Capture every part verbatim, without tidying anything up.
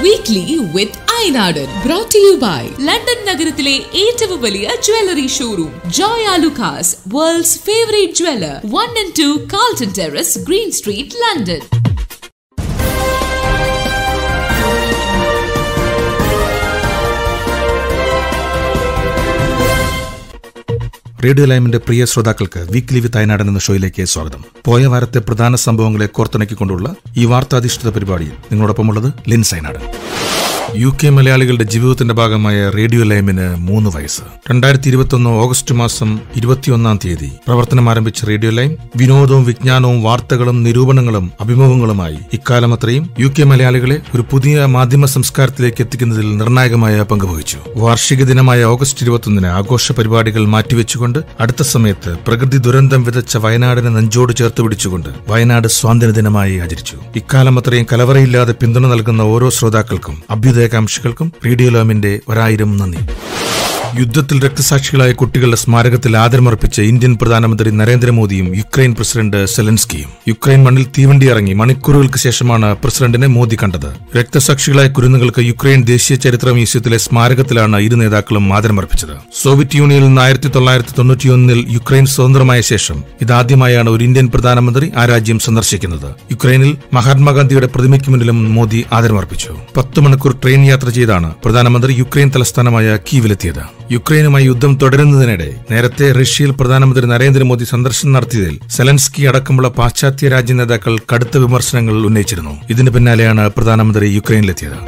Weekly with Ainadan. Brought to you by London നഗരത്തിലെ ഏറ്റവും വലിയ jewellery showroom Joy Alucas, world's favorite jeweler. one and two Carlton Terrace, Green Street, London. Radio ലൈമിന്റെ പ്രിയ ശ്രോതാക്കൾക്ക് weekly വിത്ത് അയനാടൻ എന്ന ഷോയിലേക്ക് സ്വാഗതം. പോയ വാരത്തെ പ്രധാന സംഭവങ്ങളെ കോർത്തിണക്കിക്കൊണ്ടുള്ള ഈ വാർത്താധിഷ്ഠിത പരിപാടിയിൽ നിങ്ങളോടൊപ്പമുള്ളത് ലിൻസ് അയനാടൻ. യു കെ മലയാളികളുടെ ജീവിതത്തിന്റെ ഭാഗമായ റേഡിയോ ലൈമിന് മൂന്ന് വയസ്സ്. രണ്ടായിരത്തി ഇരുപത്തിയൊന്ന് ഓഗസ്റ്റ് മാസം ഇരുപത്തിയൊന്നാം തീയതി പ്രവർത്തനം ആരംഭിച്ച റേഡിയോ ലൈം വിനോദവും വിജ്ഞാനവും വാർത്തകളും നിരൂപണങ്ങളും അഭിമുഖങ്ങളുമായി ഇക്കാലം അത്രയും യു കെ മലയാളികളെ ഒരു പുതിയ മാധ്യമ സംസ്കാരത്തിലേക്ക് എത്തിക്കുന്നതിൽ നിർണായകമായ പങ്കുവഹിച്ചു. വാർഷിക ദിനമായ ഓഗസ്റ്റ് ഇരുപത്തിയൊന്നിന് ആഘോഷ പരിപാടികൾ മാറ്റിവെച്ചുകൊണ്ട് അടുത്ത സമയത്ത് പ്രകൃതി ദുരന്തം വിതച്ച വയനാടിനെ നെഞ്ചോട് ചേർത്ത് പിടിച്ചുകൊണ്ട് വയനാട് സ്വാതന്ത്ര്യ ദിനമായി ആചരിച്ചു. ഇക്കാലം അത്രയും കലവറയില്ലാതെ പിന്തുണ നൽകുന്ന ഓരോ ശ്രോതാക്കൾക്കും അഭ്യുദയകാംക്ഷികൾക്കും റേഡിയോ ലൈമിന്റെ ഒരായിരം നന്ദി. യുദ്ധത്തിൽ രക്തസാക്ഷികളായ കുട്ടികളുടെ സ്മാരകത്തിൽ ആദരമർപ്പിച്ച ഇന്ത്യൻ പ്രധാനമന്ത്രി നരേന്ദ്രമോദിയും യുക്രൈൻ പ്രസിഡന്റ് സെലൻസ്കിയും. യുക്രൈൻ മണ്ണിൽ തീവണ്ടി ഇറങ്ങി മണിക്കൂറുകൾക്ക് ശേഷമാണ് പ്രസിഡന്റിനെ മോദി കണ്ടത്. രക്തസാക്ഷികളായ കുരുന്നുകൾക്ക് യുക്രൈൻ ദേശീയ ചരിത്ര മ്യൂസിയത്തിലെ സ്മാരകത്തിലാണ് ഇരു നേതാക്കളും ആദരമർപ്പിച്ചത്. സോവിയറ്റ് യൂണിയനിൽ നിന്ന് ആയിരത്തി തൊള്ളായിരത്തി തൊണ്ണൂറ്റിയൊന്നിൽ യുക്രൈൻ സ്വതന്ത്രമായ ശേഷം ഇതാദ്യമായാണ് ഒരു ഇന്ത്യൻ പ്രധാനമന്ത്രി ആ രാജ്യം സന്ദർശിക്കുന്നത്. യുക്രൈനിൽ മഹാത്മാഗാന്ധിയുടെ പ്രതിമയ്ക്ക് മുന്നിലും മോദി ആദരമർപ്പിച്ചു. പത്ത് മണിക്കൂർ ട്രെയിൻ യാത്ര ചെയ്താണ് പ്രധാനമന്ത്രി യുക്രൈൻ തലസ്ഥാനമായ കീവിലെത്തിയത്. യുക്രൈനുമായി യുദ്ധം തുടരുന്നതിനിടെ നേരത്തെ റഷ്യയിൽ പ്രധാനമന്ത്രി നരേന്ദ്രമോദി സന്ദർശനം നടത്തിയതിൽ സെലൻസ്കി അടക്കമുള്ള പാശ്ചാത്യ രാജ്യ നേതാക്കൾ കടുത്ത വിമർശനങ്ങൾ ഉന്നയിച്ചിരുന്നു. ഇതിന് പിന്നാലെയാണ് പ്രധാനമന്ത്രി യുക്രൈനിലെത്തിയത്.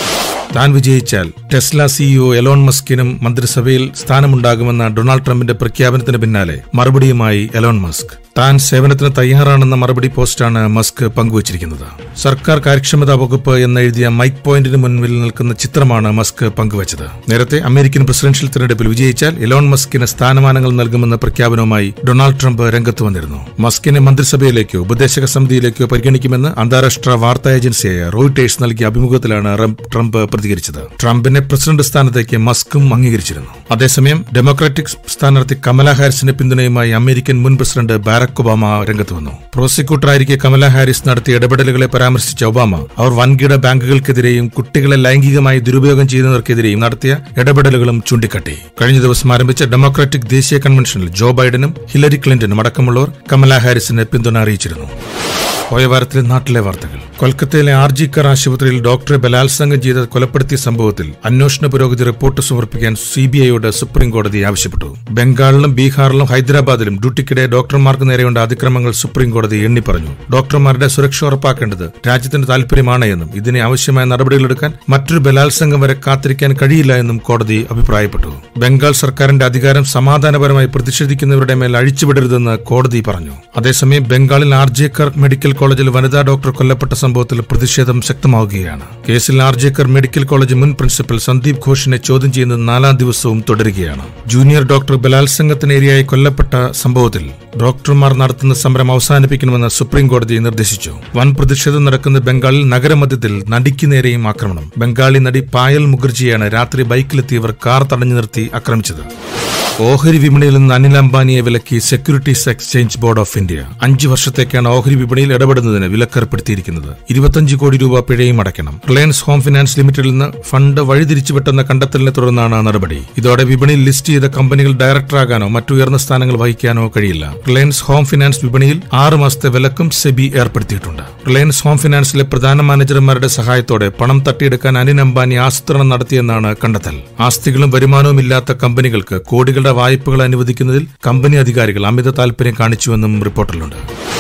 താൻ വിജയിച്ചാൽ ടെസ്ല സിഇഒ എലോൺ മസ്കിനും മന്ത്രിസഭയിൽ സ്ഥാനമുണ്ടാകുമെന്ന ഡൊണാൾഡ് ട്രംപിന്റെ പ്രഖ്യാപനത്തിന് പിന്നാലെ മറുപടിയുമായി എലോൺ മസ്ക്. താൻ സേവനത്തിന് തയ്യാറാണെന്ന മറുപടി പോസ്റ്റാണ് മസ്ക് പങ്കുവച്ചിരിക്കുന്നത്. സർക്കാർ കാര്യക്ഷമതാ വകുപ്പ് എന്നെഴുതിയ മൈക്ക് പോയിന്റിന് മുൻപിൽ നിൽക്കുന്ന ചിത്രമാണ് മസ്ക് പങ്കുവച്ചത്. നേരത്തെ അമേരിക്കൻ പ്രസിഡൻഷ്യൽ തെരഞ്ഞെടുപ്പിൽ വിജയിച്ചാൽ എലോൺ മസ്കിന് സ്ഥാനമാനങ്ങൾ നൽകുമെന്ന പ്രഖ്യാപനവുമായി ഡൊണാൾഡ് ട്രംപ് രംഗത്ത് വന്നിരുന്നു. മസ്കിനെ മന്ത്രിസഭയിലേക്കോ ഉപദേശക സമിതിയിലേക്കോ പരിഗണിക്കുമെന്ന് അന്താരാഷ്ട്ര വാർത്താ ഏജൻസിയായ റോയിട്ടേഴ്സ് നൽകിയ അഭിമുഖത്തിലാണ് ട്രംപ് പ്രതികരിച്ചത്. ട്രംപിനെ പ്രസിഡന്റ് സ്ഥാനത്തേക്ക് മസ്കും അംഗീകരിച്ചിരുന്നു. അതേസമയം ഡെമോക്രാറ്റിക് സ്ഥാനാർത്ഥി കമലാ ഹാരിസിന്റെ പിന്തുണയുമായി അമേരിക്കൻ മുൻ പ്രസിഡന്റ് ബാരക് ഒബാമ രംഗത്ത് വന്നു. പ്രോസിക്യൂട്ടറായിരിക്കെ കമലാ ഹാരിസ് നടത്തിയ ഇടപെടലുകളെ പരാമർശിച്ച ഒബാമ അവർ വൻകിട ബാങ്കുകൾക്കെതിരെയും കുട്ടികളെ ലൈംഗികമായി ദുരുപയോഗം ചെയ്യുന്നവർക്കെതിരെയും നടത്തിയ ഇടപെടലുകളും ചൂണ്ടിക്കാട്ടി. കഴിഞ്ഞ ദിവസം ആരംഭിച്ച ഡെമോക്രാറ്റിക് ദേശീയ കൺവെൻഷനിൽ ജോ ബൈഡനും ഹിലരി ക്ലിന്റണും അടക്കമുള്ളവർ കമലാ ഹാരിസിന് പിന്തുണ അറിയിച്ചിരുന്നു. പോയ വാരത്തിലെ നാട്ടിലെ വാർത്തകൾ. കൊൽക്കത്തയിലെ ആർ ജി കർ ആശുപത്രിയിൽ ഡോക്ടറെ ബലാത്സംഗം ചെയ്ത് കൊലപ്പെടുത്തിയ സംഭവത്തിൽ അന്വേഷണ പുരോഗതി റിപ്പോർട്ട് സമർപ്പിക്കാൻ സിബിഐയോട് സുപ്രീംകോടതി ആവശ്യപ്പെട്ടു. ബംഗാളിലും ബീഹാറിലും ഹൈദരാബാദിലും ഡ്യൂട്ടിക്കിടെ ഡോക്ടർമാർക്ക് നേരെയുണ്ട അതിക്രമങ്ങൾ സുപ്രീംകോടതി എണ്ണിപ്പറഞ്ഞു. ഡോക്ടർമാരുടെ സുരക്ഷ ഉറപ്പാക്കേണ്ടത് രാജ്യത്തിന്റെ താൽപര്യമാണ് എന്നും ഇതിന് ആവശ്യമായ നടപടികളെടുക്കാൻ മറ്റൊരു ബലാത്സംഗം വരെ കാത്തിരിക്കാൻ കഴിയില്ല എന്നും കോടതി അഭിപ്രായപ്പെട്ടു. ബംഗാൾ സർക്കാരിന്റെ അധികാരം സമാധാനപരമായി പ്രതിഷേധിക്കുന്നവരുടെ മേൽ അഴിച്ചുവിടരുതെന്ന് കോടതി പറഞ്ഞു. അതേസമയം ബംഗാളിൽ ആർ ജെ കർ മെഡിക്കൽ കോളേജിൽ വനിതാ ഡോക്ടർ കൊല്ലപ്പെട്ട സംഭവത്തിൽ പ്രതിഷേധം ശക്തമാവുകയാണ്. കേസിൽ R G Kar medical college മുൻ പ്രിൻസിപ്പൽ സന്ദീപ് ഘോഷിനെ ചോദ്യം ചെയ്യുന്നത് നാലാം ദിവസവും തുടരുകയാണ്. ജൂനിയർ ഡോക്ടർ ബലാത്സംഗത്തിനിരയായി കൊല്ലപ്പെട്ട സംഭവത്തിൽ ഡോക്ടർമാർ നടത്തുന്ന സമരം അവസാനിപ്പിക്കണമെന്ന് സുപ്രീം കോടതി നിർദ്ദേശിച്ചു. വൻ പ്രതിഷേധം നടക്കുന്ന ബംഗാളിൽ നഗരമധ്യത്തിൽ നടിക്ക് നേരെയും ആക്രമണം. ബംഗാളി നടി പായൽ മുഖർജിയാണ് രാത്രി ബൈക്കിലെത്തിയവർ കാർ തടഞ്ഞു നിർത്തി ആക്രമിച്ചത്. ഓഹരി വിപണിയിൽ നിന്ന് അനിൽ അംബാനിയെ വിലക്കി securities exchange board of India. അഞ്ചു വർഷത്തേക്കാണ് ഓഹരി വിപണിയിൽ ഇടപെടുന്നതിന് വിലക്കേർപ്പെടുത്തിയിരിക്കുന്നത്. ഇരുപത്തിയഞ്ച് കോടി രൂപ പിഴയും അടയ്ക്കണം. റിലയൻസ് ഹോം ഫിനാൻസ് ലിമിറ്റഡിൽ നിന്ന് ഫണ്ട് വഴിതിരിച്ചുവിട്ടെന്ന കണ്ടെത്തലിനെ തുടർന്നാണ് നടപടി. ഇതോടെ വിപണിയിൽ ലിസ്റ്റ് ചെയ്ത കമ്പനികൾ ഡയറക്ടറാകാനോ മറ്റുയർന്ന സ്ഥാനങ്ങൾ വഹിക്കാനോ കഴിയില്ല. റിലയൻസ് ഹോം ഫിനാൻസ് വിപണിയിൽ ആറ് മാസത്തെ വിലക്കും സെബി ഏർപ്പെടുത്തിയിട്ടുണ്ട്. റിലയൻസ് ഹോം ഫിനാൻസിലെ പ്രധാന മാനേജർമാരുടെ സഹായത്തോടെ പണം തട്ടിയെടുക്കാൻ അനിൽ അംബാനി ആസൂത്രണം നടത്തിയെന്നാണ് കണ്ടെത്തൽ. ആസ്തികളും വരുമാനവും ഇല്ലാത്ത കമ്പനികൾക്ക് കോടികളുടെ വായ്പകൾ അനുവദിക്കുന്നതിൽ കമ്പനി അധികാരികൾ അമിത താൽപര്യം കാണിച്ചുവെന്നും റിപ്പോർട്ടിലുണ്ട്.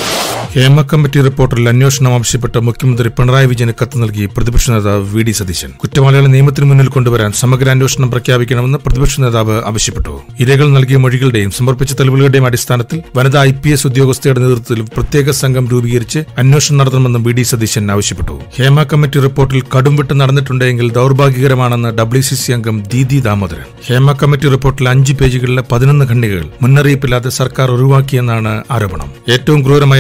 ഹേമ കമ്മിറ്റി റിപ്പോർട്ടിൽ അന്വേഷണം ആവശ്യപ്പെട്ട് മുഖ്യമന്ത്രി പിണറായി വിജയന് കത്ത് നൽകി പ്രതിപക്ഷ നേതാവ് വി ഡി സതീശൻ. കുറ്റവാളികളെ നിയമത്തിന് മുന്നിൽ കൊണ്ടുവരാൻ സമഗ്ര അന്വേഷണം പ്രഖ്യാപിക്കണമെന്ന് പ്രതിപക്ഷ നേതാവ് ആവശ്യപ്പെട്ടു. ഇരകൾ നൽകിയ മൊഴികളുടെയും സമർപ്പിച്ച തെളിവുകളുടെയും അടിസ്ഥാനത്തിൽ വനിതാ ഐ പി എസ് ഉദ്യോഗസ്ഥയുടെ നേതൃത്വത്തിൽ പ്രത്യേക സംഘം രൂപീകരിച്ച് അന്വേഷണം നടത്തണമെന്നും വി ഡി സതീശൻ ആവശ്യപ്പെട്ടു. ഹേമ കമ്മിറ്റി റിപ്പോർട്ടിൽ കടുംവിട്ട് നടന്നിട്ടുണ്ടെങ്കിൽ ദൌർഭാഗ്യകരമാണെന്ന് ഡബ്ല്യു സി സി അംഗം ദീദി ദാമോദരൻ. ഹേമ കമ്മിറ്റി റിപ്പോർട്ടിൽ അഞ്ച് പേജുകളിലെ പതിനൊന്ന് ഖണ്ഡികകൾ മുന്നറിയിപ്പില്ലാതെ സർക്കാർ ഒഴിവാക്കിയെന്നാണ് ആരോപണം. ഏറ്റവും ക്രൂരമായ ലൈംഗിക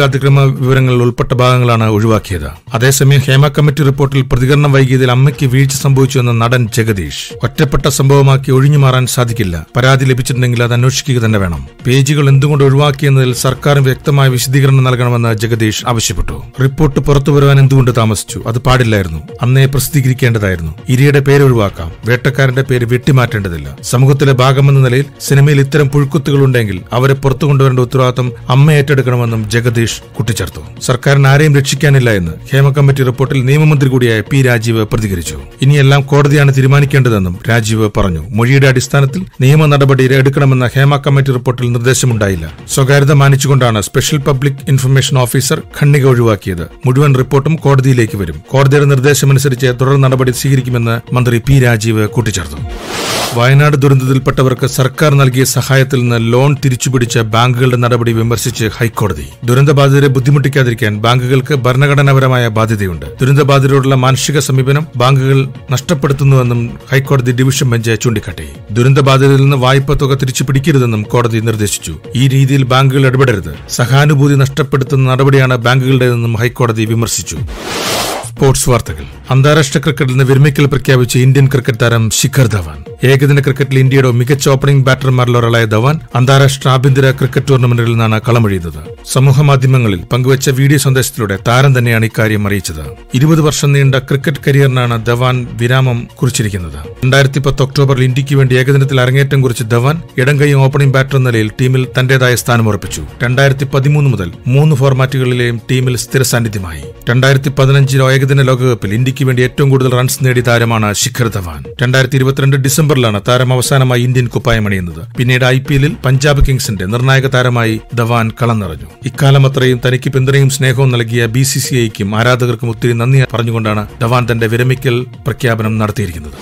ലൈംഗികാതിക്രമ വിവരങ്ങൾ ഉൾപ്പെട്ട ഭാഗങ്ങളാണ് ഒഴിവാക്കിയത്. അതേസമയം ഹേമ കമ്മിറ്റി റിപ്പോർട്ടിൽ പ്രതികരണം വൈകിയതിൽ അമ്മയ്ക്ക് വീഴ്ച സംഭവിച്ചുവെന്ന നടൻ ജഗദീഷ് ഒറ്റപ്പെട്ട സംഭവമാക്കി ഒഴിഞ്ഞു മാറാൻ സാധിക്കില്ല. പരാതി ലഭിച്ചിട്ടുണ്ടെങ്കിൽ അത് അന്വേഷിക്കുക തന്നെ വേണം. പേജുകൾ എന്തുകൊണ്ട് ഒഴിവാക്കിയെന്നതിൽ സർക്കാർ വ്യക്തമായ വിശദീകരണം നൽകണമെന്ന് ജഗദീഷ് ആവശ്യപ്പെട്ടു. റിപ്പോർട്ട് പുറത്തുവരുവാൻ എന്തുകൊണ്ട് താമസിച്ചു? അത് പാടില്ലായിരുന്നു. അന്നേ പ്രസിദ്ധീകരിക്കേണ്ടതായിരുന്നു. ഇരയുടെ പേര് ഒഴിവാക്കാം. വേട്ടക്കാരന്റെ പേര് വെട്ടിമാറ്റേണ്ടതില്ല. സമൂഹത്തിലെ ഭാഗമെന്ന നിലയിൽ സിനിമയിൽ ഇത്തരം പുഴുക്കുത്തുകൾ ഉണ്ടെങ്കിൽ അവരെ പുറത്തു കൊണ്ടുവരേണ്ട ഉത്തരവാദിത്തം അമ്മ ഏറ്റെടുക്കണമെന്നും ജഗദീഷ് കൂട്ടിച്ചേർത്തു. സർക്കാരിന് ആരെയും രക്ഷിക്കാനില്ല എന്ന് ഹേമ കമ്മിറ്റി റിപ്പോർട്ടിൽ നിയമമന്ത്രി കൂടിയായ പി രാജീവ് പ്രതികരിച്ചു. ഇനിയെല്ലാം കോടതിയാണ് തീരുമാനിക്കേണ്ടതെന്നും രാജീവ് പറഞ്ഞു. മൊഴിയുടെ അടിസ്ഥാനത്തിൽ നിയമ നടപടി എടുക്കണമെന്ന ഹേമ കമ്മിറ്റി റിപ്പോർട്ടിൽ നിർദ്ദേശമുണ്ടായില്ല. സ്വകാര്യത മാനിച്ചുകൊണ്ടാണ് സ്പെഷ്യൽ പബ്ലിക് ഇൻഫർമേഷൻ ഓഫീസർ ഖണ്ഡിക ഒഴിവാക്കിയത്. മുഴുവൻ റിപ്പോർട്ടും കോടതിയിലേക്ക് വരും. കോടതിയുടെ നിർദ്ദേശമനുസരിച്ച് തുടർ നടപടി സ്വീകരിക്കുമെന്ന് മന്ത്രി പി രാജീവ് കൂട്ടിച്ചേർത്തു. വയനാട് ദുരന്തത്തിൽപ്പെട്ടവർക്ക് സർക്കാർ നൽകിയ സഹായത്തിൽ നിന്ന് ലോൺ തിരിച്ചുപിടിച്ച ബാങ്കുകളുടെ നടപടി വിമർശിച്ച് ഹൈക്കോടതി. ദുരന്തബാധിതരെ ബുദ്ധിമുട്ടിക്കാതിരിക്കാൻ ബാങ്കുകൾക്ക് ഭരണഘടനാപരമായ ബാധ്യതയുണ്ട്. ദുരന്തബാധിതരോടുള്ള മാനുഷിക സമീപനം ബാങ്കുകൾ നഷ്ടപ്പെടുത്തുന്നുവെന്നും ഹൈക്കോടതി ഡിവിഷൻ ബെഞ്ച് ചൂണ്ടിക്കാട്ടി. ദുരന്തബാധിതരിൽ നിന്ന് വായ്പ തുക തിരിച്ചു പിടിക്കരുതെന്നും കോടതി നിർദ്ദേശിച്ചു. ഈ രീതിയിൽ ബാങ്കുകൾ ഇടപെടരുത്. സഹാനുഭൂതി നഷ്ടപ്പെടുത്തുന്ന നടപടിയാണ് ബാങ്കുകളുടേതെന്നും ഹൈക്കോടതി വിമർശിച്ചു. സ്പോർട്സ് വാർത്തകൾ. അന്താരാഷ്ട്ര ക്രിക്കറ്റിൽ നിന്ന് വിരമിക്കൽ പ്രഖ്യാപിച്ച ഇന്ത്യൻ ക്രിക്കറ്റ് താരം ശിഖർ ധവാൻ. ഏകദിന ക്രിക്കറ്റിൽ ഇന്ത്യയുടെ മികച്ച ഓപ്പണിംഗ് ബാറ്റർമാരിൽ ഒരാളായ ധവാൻ അന്താരാഷ്ട്ര ആഭ്യന്തര ക്രിക്കറ്റ് ടൂർണമെന്റുകളിൽ നിന്നാണ് കളമൊഴിയുന്നത്. സമൂഹ മാധ്യമങ്ങളിൽ പങ്കുവച്ച വീഡിയോ സന്ദേശത്തിലൂടെ താരം തന്നെയാണ് ഇക്കാര്യം അറിയിച്ചത്. ഇരുപത് വർഷം നീണ്ട ക്രിക്കറ്റ് കരിയറിനാണ് ധവാൻ വിരാമം കുറിച്ചിരിക്കുന്നത്. രണ്ടായിരത്തി പത്ത് ഒക്ടോബറിൽ ഇന്ത്യക്ക് വേണ്ടി ഏകദിനത്തിൽ അരങ്ങേറ്റം കുറിച്ച ധവാൻ ഇടംകൈ ഓപ്പണിംഗ് ബാറ്റർ എന്ന നിലയിൽ ടീമിൽ തന്റേതായ സ്ഥാനം ഉറപ്പിച്ചു. രണ്ടായിരത്തി പതിമൂന്ന് മുതൽ മൂന്ന് ഫോർമാറ്റുകളിലെയും ടീമിൽ സ്ഥിര സാന്നിധ്യമായി. രണ്ടായിരത്തി പതിനഞ്ചിലെ ഏകദിന ലോകകപ്പിൽ ഇന്ത്യക്ക് വേണ്ടി ഏറ്റവും കൂടുതൽ റൺസ് നേടിയ താരമാണ് ശിഖർ ധവാൻ. രണ്ടായിരത്തി ഇരുപത്തിരണ്ട് ഡിസംബറിലാണ് താരം അവസാനമായി ഇന്ത്യൻ കുപ്പായം അണിയുന്നത്. പിന്നീട് ഐ പി എല്ലിൽ പഞ്ചാബ് കിങ്സിന്റെ നിർണായക താരമായി ധവാൻ കളം നിറഞ്ഞു. ഇക്കാലം അത്രയും തനിക്ക് പിന്തുണയും സ്നേഹവും നൽകിയ ബി സി സി ഐക്കും ആരാധകർക്കും ഒത്തിരി നന്ദി പറഞ്ഞുകൊണ്ടാണ് ധവാൻ തന്റെ വിരമിക്കൽ പ്രഖ്യാപനം നടത്തിയിരിക്കുന്നത്.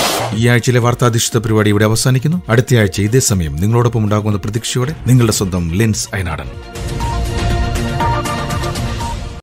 ഈ ആഴ്ചയിലെ വാർത്താധിഷ്ഠിത പരിപാടി ഇവിടെ അവസാനിക്കുന്നു. അടുത്തയാഴ്ച ഇതേ സമയം നിങ്ങളോടൊപ്പം ഉണ്ടാകുന്ന പ്രതീക്ഷയോടെ നിങ്ങളുടെ സ്വന്തം ലിൻസ് ഐനാടൻ.